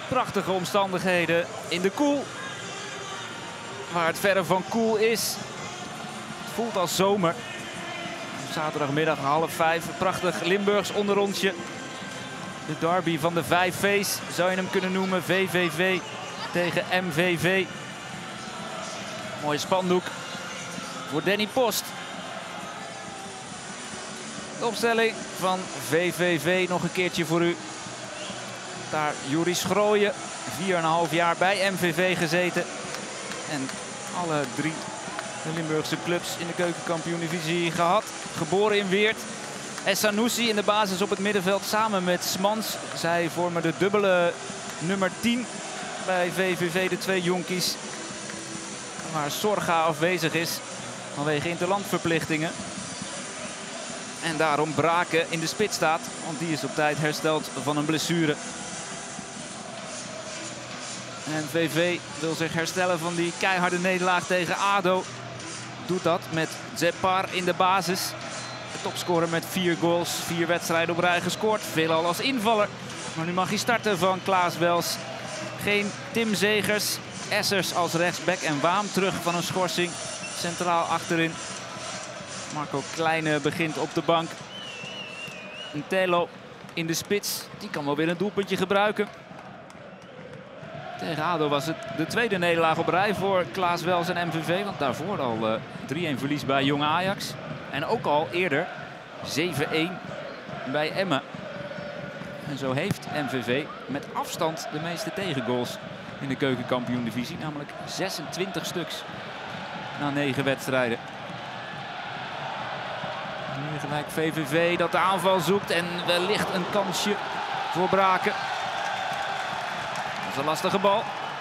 Prachtige omstandigheden in de koel. Waar het verre van koel is. Het voelt als zomer. Zaterdagmiddag 4:30. Een prachtig Limburgs onderrondje. De derby van de 5 V's zou je hem kunnen noemen. VVV tegen MVV. Mooie spandoek voor Danny Post. De opstelling van VVV nog een keertje voor u. Daar Juri Schrooien, 4,5 jaar bij MVV gezeten. En alle 3 de Limburgse clubs in de keukenkampioen-divisie gehad. Geboren in Weert. Essanusi in de basis op het middenveld samen met Smans. Zij vormen de dubbele nummer 10 bij VVV, de 2 jonkies. Waar Sorga afwezig is vanwege interlandverplichtingen. En daarom Braken in de spits staat, want die is op tijd hersteld van een blessure. En VV wil zich herstellen van die keiharde nederlaag tegen ADO. Doet dat met Zepar in de basis. De topscorer met 4 goals, 4 wedstrijden op rij gescoord. Veelal als invaller. Maar nu mag hij starten van Klaas Wels. Geen Tim Zegers. Essers als rechtsback en Waam terug van een schorsing. Centraal achterin. Marco Kleine begint op de bank. En Telo in de spits. Die kan wel weer een doelpuntje gebruiken. Tegen ADO was het de tweede nederlaag op rij voor Klaas Wels en MVV. Want daarvoor al 3-1 verlies bij Jong Ajax. En ook al eerder 7-1 bij Emmen. En zo heeft MVV met afstand de meeste tegengoals in de keukenkampioen-divisie. Namelijk 26 stuks na 9 wedstrijden. Nu gelijk VVV dat de aanval zoekt en wellicht een kansje voor Braken. Dat is een lastige bal.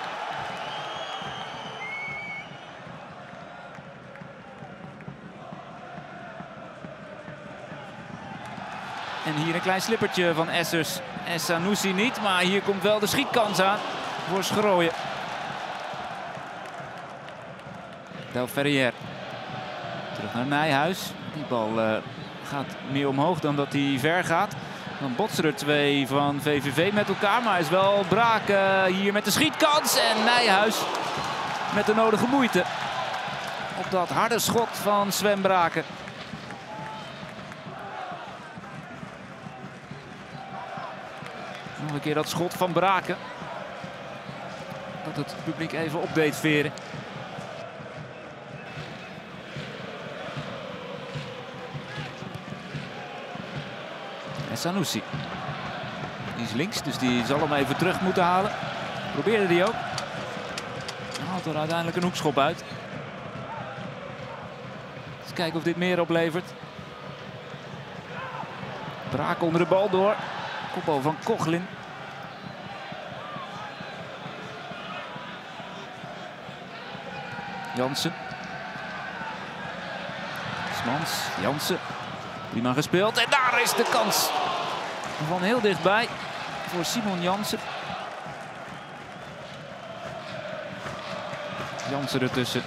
En hier een klein slippertje van Essers. Essanusi niet, maar hier komt wel de schietkans aan voor Schrooien. Del Ferrier. Terug naar Nijhuis. Die bal gaat meer omhoog dan dat hij ver gaat. Dan botsen er 2 van VVV met elkaar. Maar is wel Braken hier met de schietkans. En Nijhuis met de nodige moeite. Op dat harde schot van Sven Braken. Nog een keer dat schot van Braken. Dat het publiek even op deed veren. Sanusi. Die is links, dus die zal hem even terug moeten halen. Probeerde die ook. Haalt er uiteindelijk een hoekschop uit. Eens kijken of dit meer oplevert. Braak onder de bal door. Kopbal van Kochlin. Jansen. Smans, Jansen. Prima gespeeld en daar is de kans. Van heel dichtbij voor Simon Jansen. Jansen ertussen.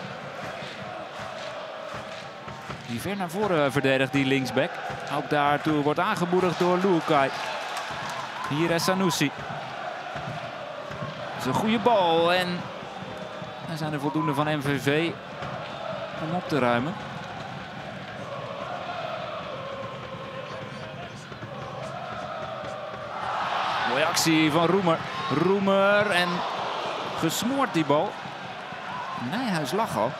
Die ver naar voren verdedigt, die linksback. Ook daartoe wordt aangemoedigd door Luukai. Hier is Sanusi. Dat is een goede bal en er zijn er voldoende van MVV om op te ruimen. Mooie actie van Roemer. Roemer en gesmoord die bal. Nijhuis lag al.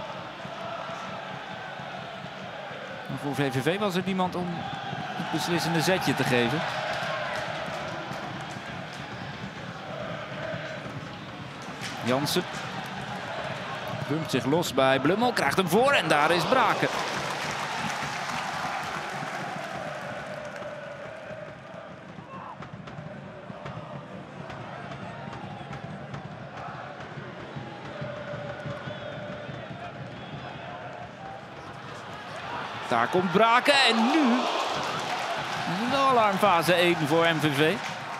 Maar voor VVV was er niemand om het beslissende zetje te geven. Jansen. Bumpt zich los bij Blummel. Krijgt hem voor en daar is Braken. Daar komt Braken en nu de alarmfase 1 voor MVV.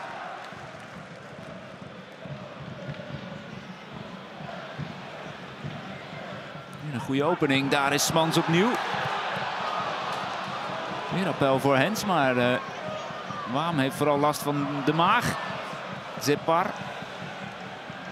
Een goede opening, daar is Smans opnieuw. Weer appel voor Hens, maar Waam heeft vooral last van de maag. Zepar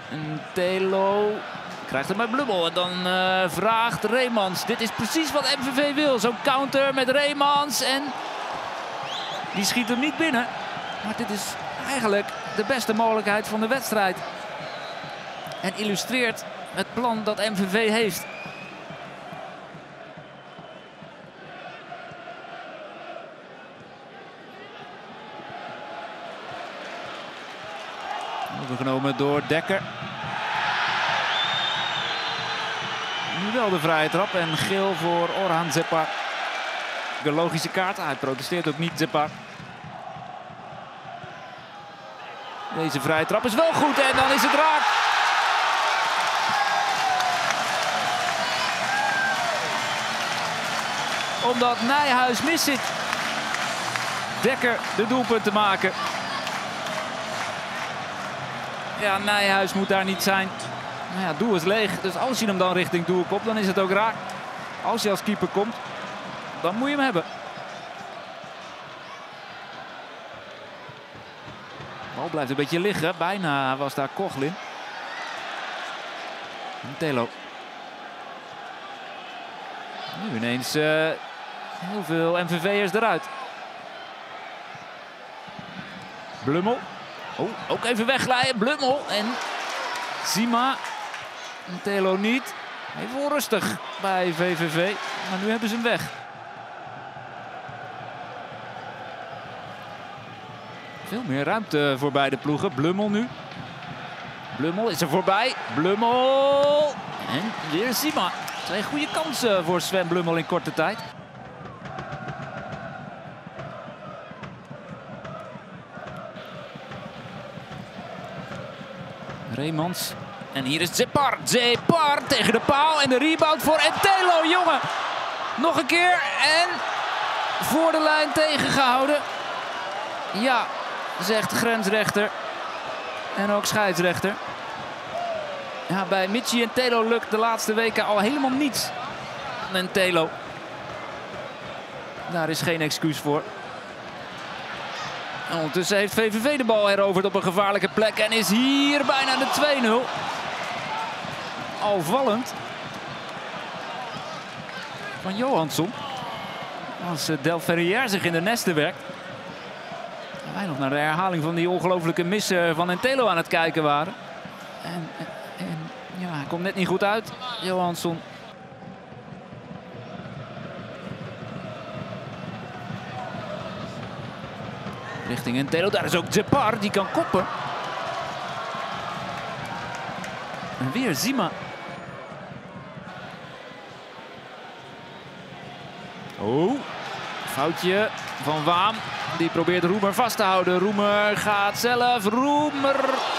En Telo krijgt hem bij Blummel. En dan vraagt Reemans. Dit is precies wat MVV wil. Zo'n counter met Reemans. En die schiet hem niet binnen. Maar dit is eigenlijk de beste mogelijkheid van de wedstrijd. En illustreert het plan dat MVV heeft. Overgenomen door Dekker. Nu wel de vrije trap en geel voor Orhan Zepar. De logische kaart. Hij protesteert ook niet, Zepar. Deze vrije trap is wel goed en dan is het raak. Omdat Nijhuis mis zit. Dekker de doelpunt te maken. Ja, Nijhuis moet daar niet zijn. Nou ja, doel is leeg. Dus als je hem dan richting doel komt, dan is het ook raak. Als je als keeper komt, dan moet je hem hebben. De bal blijft een beetje liggen. Bijna was daar Cochlin. En Telo. Nu ineens heel veel MVV'ers eruit. Blummel. Oh, ook even wegglijden. Blummel en Sima. En Telo niet. Even onrustig bij VVV. Maar nu hebben ze hem weg. Veel meer ruimte voor beide ploegen. Blummel nu. Blummel is er voorbij. Blummel. En weer Sima. Twee goede kansen voor Sven Blummel in korte tijd. Reemans. En hier is Zepar. Zepar tegen de paal. En de rebound voor Telo, jongen. Nog een keer. En voor de lijn tegengehouden. Ja, zegt grensrechter. En ook scheidsrechter. Ja, bij Michi en Telo lukt de laatste weken al helemaal niets. En Telo. Daar is geen excuus voor. En ondertussen heeft VVV de bal heroverd op een gevaarlijke plek. En is hier bijna de 2-0. Al vallend. Van Johansson. Als Del Ferrière zich in de nesten werkt. En wij nog naar de herhaling van die ongelofelijke missen van Telo aan het kijken waren. En ja, hij komt net niet goed uit, Johansson. Richting Telo, daar is ook Zepar, die kan koppen. En weer Sima. Oh, foutje van Waam. Die probeert Roemer vast te houden. Roemer gaat zelf. Roemer.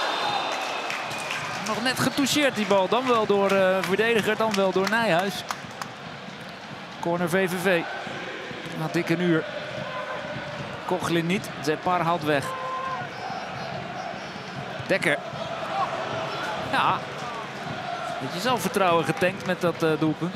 Nog net getoucheerd die bal. Dan wel door verdediger, dan wel door Nijhuis. Corner VVV. Na dik een uur. Cochlin niet. Zepar haalt weg. Dekker. Ja. Beetje zelfvertrouwen getankt met dat doelpunt.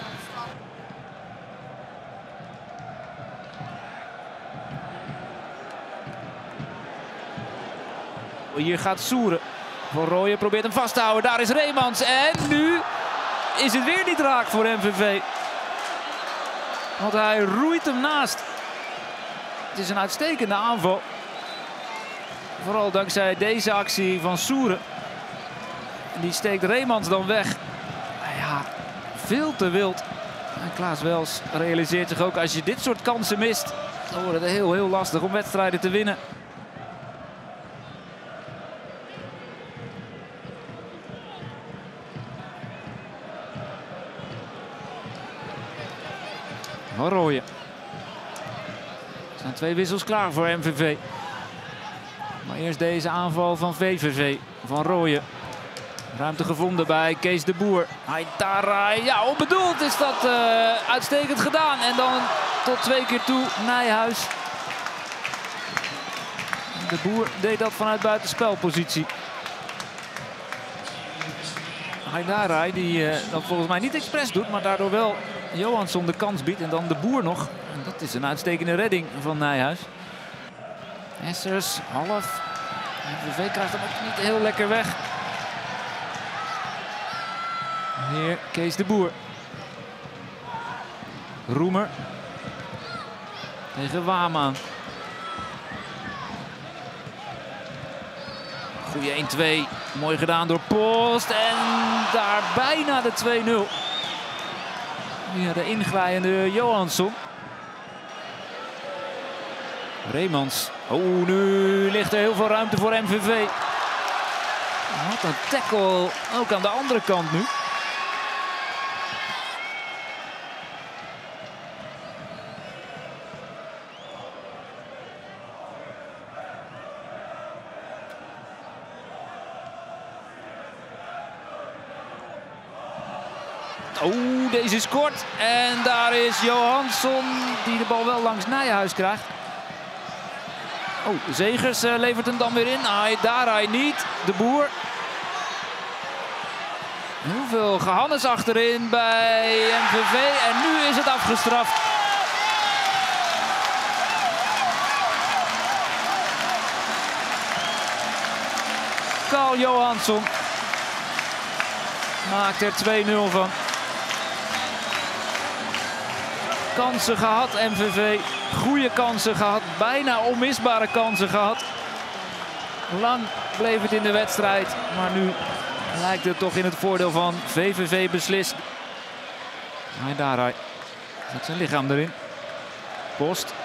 Hier gaat Soeren. Van Rooyen probeert hem vast te houden. Daar is Reemans. En nu is het weer niet raak voor MVV. Want hij roeit hem naast. Het is een uitstekende aanval. Vooral dankzij deze actie van Soeren. Die steekt Reemans dan weg. Nou ja, veel te wild. En Klaas Wels realiseert zich ook, als je dit soort kansen mist, dan wordt het heel lastig om wedstrijden te winnen. Van Rooyen. Er zijn 2 wissels klaar voor MVV. Maar eerst deze aanval van VVV. Van Rooyen. Ruimte gevonden bij Kees de Boer. Haidara, ja, onbedoeld is dat uitstekend gedaan. En dan tot 2 keer toe Nijhuis. De Boer deed dat vanuit buitenspelpositie. Haidara, die dat volgens mij niet expres doet, maar daardoor wel Johansson de kans biedt. En dan de Boer nog. En dat is een uitstekende redding van Nijhuis. Essers, half. MVV krijgt hem ook niet heel lekker weg. Weer Kees de Boer. Roemer. Tegen Waman. Goeie 1-2. Mooi gedaan door Post. En daar bijna de 2-0. Ja, de inglijende Johansson. Reemans. Oh, nu ligt er heel veel ruimte voor MVV. Wat een tackle. Ook aan de andere kant nu. Oh, deze is kort. En daar is Johansson die de bal wel langs Nijhuis krijgt. Oh, Zegers levert hem dan weer in. Daar hij niet. De Boer. Heel veel gehannes achterin bij MVV. En nu is het afgestraft. Carl Johansson maakt er 2-0 van. Kansen gehad MVV. Goede kansen gehad. Bijna onmisbare kansen gehad. Lang bleef het in de wedstrijd. Maar nu lijkt het toch in het voordeel van VVV beslist. Haidara zet zijn lichaam erin. Post.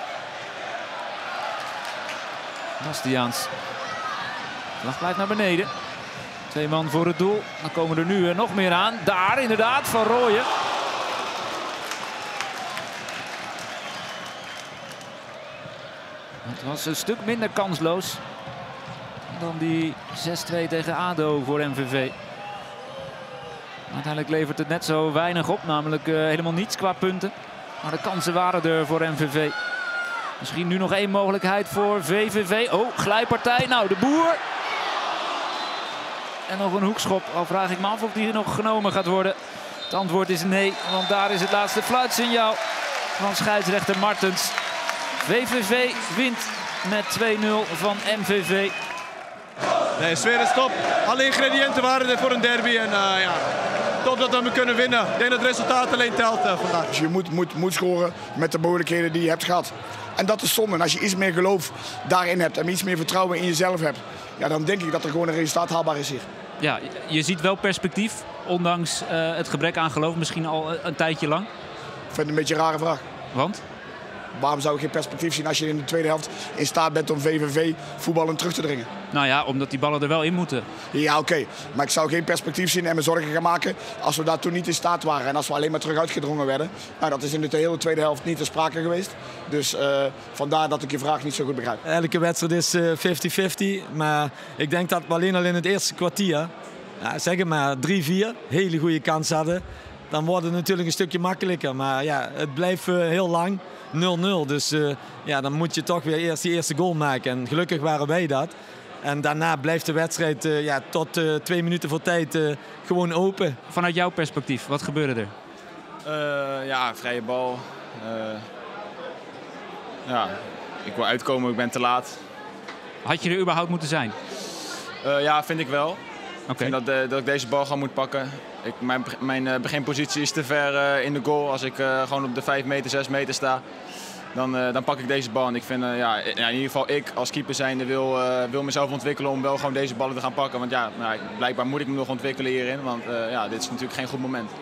Bastiaans. Vlag blijft naar beneden. 2 man voor het doel. Dan komen er nu nog meer aan. Daar inderdaad Van Rooyen. Het was een stuk minder kansloos dan die 6-2 tegen ADO voor MVV. Uiteindelijk levert het net zo weinig op, namelijk helemaal niets qua punten. Maar de kansen waren er voor MVV. Misschien nu nog 1 mogelijkheid voor VVV. Oh, glijpartij. Nou, de Boer. En nog een hoekschop. Al vraag ik me af of die nog genomen gaat worden. Het antwoord is nee, want daar is het laatste fluitsignaal van scheidsrechter Martens. VVV wint met 2-0 van MVV. Nee, sfeer is top. Alle ingrediënten waren er voor een derby. En ja, top dat we hem kunnen winnen. Ik denk dat het resultaat alleen telt vandaag. Dus je moet scoren met de mogelijkheden die je hebt gehad. En dat is zonde. En als je iets meer geloof daarin hebt en iets meer vertrouwen in jezelf hebt, ja, dan denk ik dat er gewoon een resultaat haalbaar is hier. Ja, je ziet wel perspectief, ondanks het gebrek aan geloof, misschien al een tijdje lang. Ik vind het een beetje een rare vraag. Want? Waarom zou ik geen perspectief zien als je in de tweede helft in staat bent om VVV voetballend terug te dringen? Nou ja, omdat die ballen er wel in moeten. Ja, oké. Maar ik zou geen perspectief zien en me zorgen gaan maken als we daar toen niet in staat waren. En als we alleen maar terug uitgedrongen werden. Nou, dat is in de hele tweede helft niet ter sprake geweest. Dus vandaar dat ik je vraag niet zo goed begrijp. Elke wedstrijd is 50-50. Maar ik denk dat we alleen al in het eerste kwartier, ja, zeg maar 3-4, hele goede kans hadden. Dan wordt het natuurlijk een stukje makkelijker. Maar ja, het blijft heel lang. 0-0, dus ja, dan moet je toch weer eerst die eerste goal maken. En gelukkig waren wij dat. En daarna blijft de wedstrijd ja, tot 2 minuten voor tijd gewoon open. Vanuit jouw perspectief, wat gebeurde er? Ja, vrije bal. Ja, ik wil uitkomen, ik ben te laat. Had je er überhaupt moeten zijn? Ja, vind ik wel. Okay. Ik vind dat ik deze bal gewoon moet pakken. Mijn beginpositie is te ver in de goal. Als ik gewoon op de 5 meter, 6 meter sta, dan pak ik deze bal. En ik vind, ja, in ieder geval ik als keeper zijnde wil mezelf ontwikkelen om wel gewoon deze ballen te gaan pakken. Want ja, blijkbaar moet ik me nog ontwikkelen hierin. Want ja, dit is natuurlijk geen goed moment.